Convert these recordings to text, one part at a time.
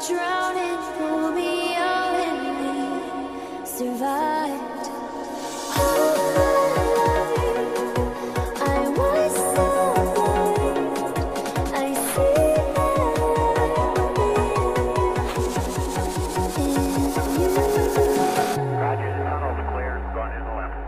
drowning, pull me out, and we survived. I was so blind, I see Roger, the tunnel's clear. Run in the left.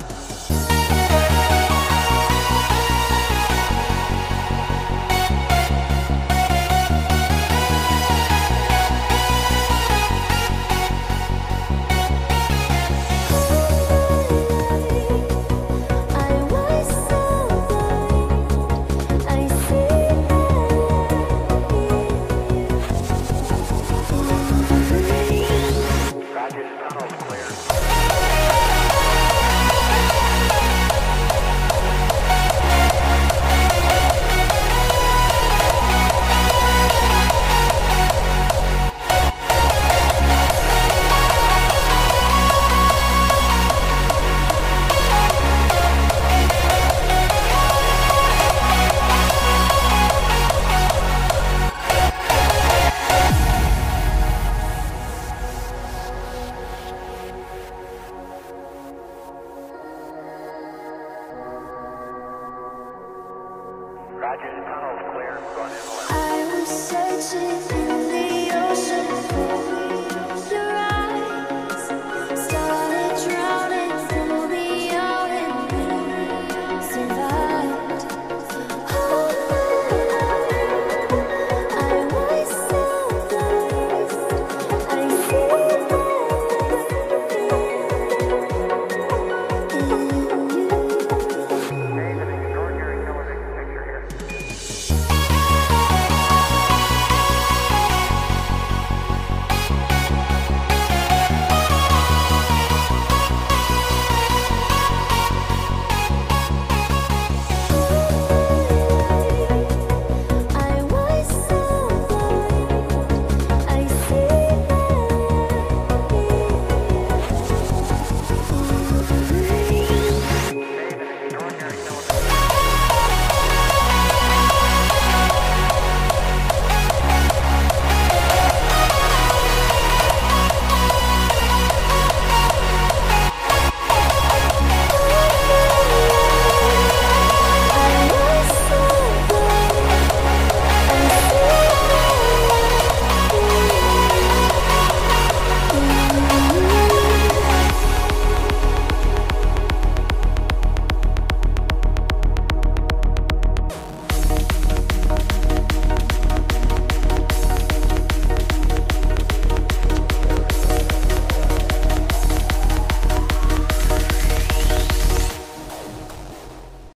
Roger, the tunnel's clear. Roger, the tunnel's clear. Run in the left. I was searching in the ocean for